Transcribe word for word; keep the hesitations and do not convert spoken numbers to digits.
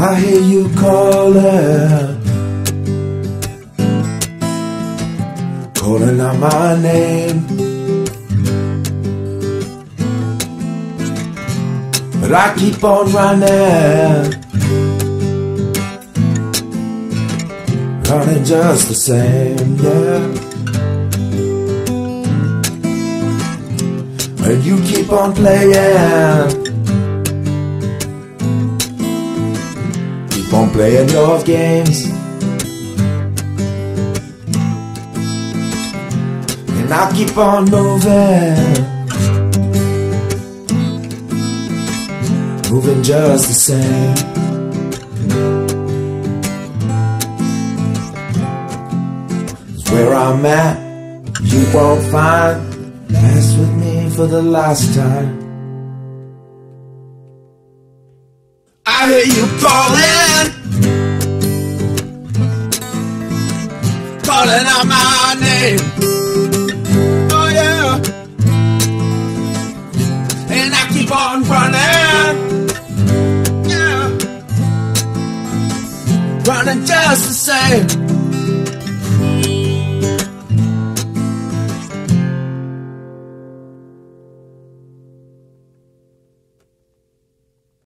I hear you calling, calling out my name, but I keep on running, running just the same, yeah. And you keep on playing, keep on playing your games, and I keep on moving, moving just the same. It's where I'm at, you won't find. Dance with me for the last time. I hear you calling, calling out my name. Oh yeah. And I keep on running, yeah, running just the same.